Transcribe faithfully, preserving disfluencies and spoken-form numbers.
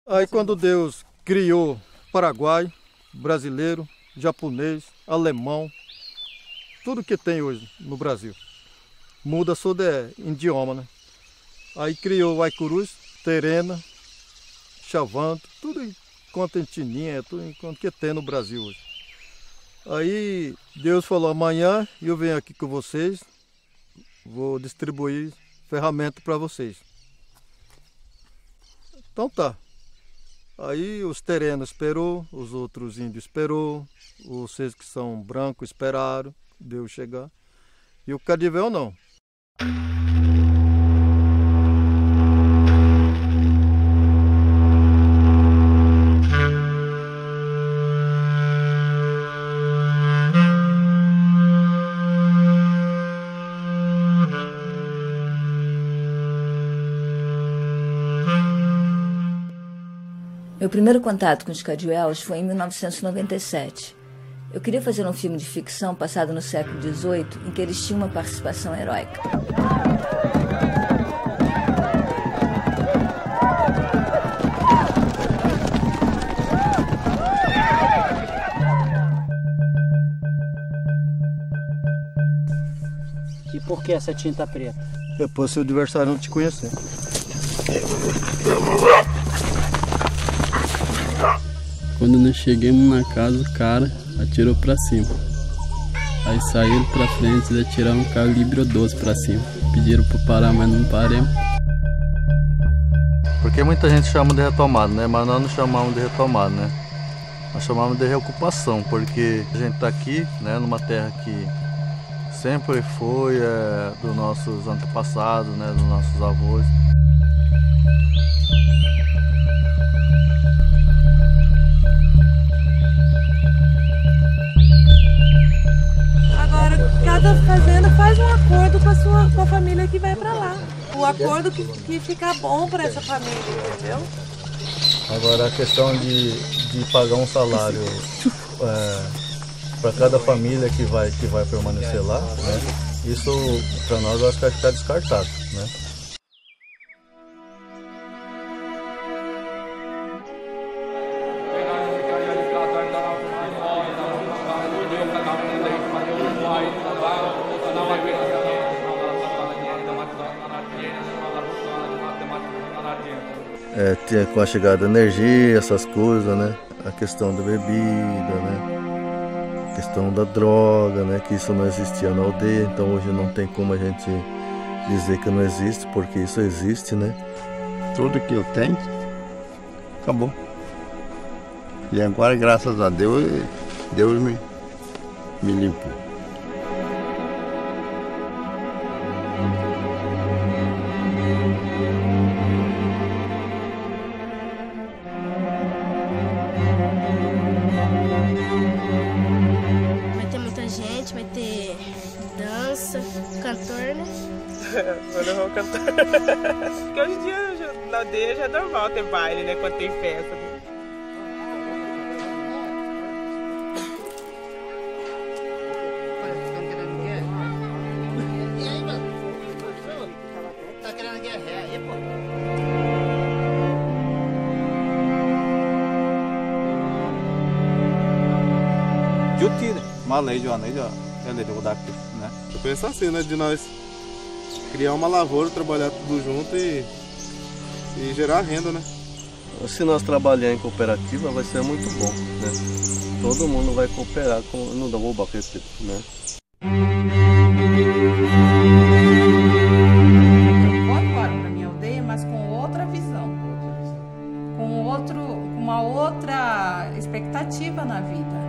Aí quando Deus criou Paraguai, brasileiro, japonês, alemão, tudo que tem hoje no Brasil, muda só de idioma, né? Aí criou Guaicurus, Terena, Chavanto, tudo enquanto etnia, tudo enquanto que tem no Brasil hoje. Aí Deus falou, amanhã eu venho aqui com vocês, vou distribuir ferramenta para vocês. Então tá. Aí os terenos esperou, os outros índios esperou, vocês que são brancos esperaram Deus chegar. E o Cadivel não. Meu primeiro contato com os Cadiuelos foi em mil novecentos e noventa e sete. Eu queria fazer um filme de ficção passado no século dezoito, em que eles tinham uma participação heróica. E por que essa tinta preta? Depois seu adversário não te conhecer. Quando nós chegamos na casa, o cara atirou pra cima. Aí saíram pra frente e atiraram um calibre doze pra cima. Pediram pra parar, mas não paremos. Porque muita gente chama de retomada, né? Mas nós não chamamos de retomada, né? Nós chamamos de reocupação, porque a gente tá aqui, né? Numa terra que sempre foi é, dos nossos antepassados, né? Dos nossos avós. Cada fazenda faz um acordo com a sua com a família que vai para lá. O acordo que, que fica bom para essa família, entendeu? Agora a questão de, de pagar um salário é, para cada família que vai, que vai permanecer lá, né? Isso para nós eu acho que vai ficar descartado, né? É, com a chegada da energia, essas coisas, né? A questão da bebida, né? A questão da droga, né? Que isso não existia na aldeia, então hoje não tem como a gente dizer que não existe, porque isso existe, né? Tudo que eu tenho, acabou. E agora, graças a Deus, Deus me, me limpou. Vai ter dança, cantor, né? Quando eu vou cantar. Porque hoje em dia já, na aldeia já é normal ter baile, né? Quando tem festa. Né? E aí, mano? Tá querendo guerrear aí, pô? Jutira, uma lei de uma lei de né? Eu penso assim, né? De nós criar uma lavoura, trabalhar tudo junto e, e gerar renda, né? Se nós trabalharmos em cooperativa vai ser muito bom, né? Todo mundo vai cooperar com não dá vou bater, né? Eu vou agora para minha aldeia, mas com outra visão, com outro, uma outra expectativa na vida.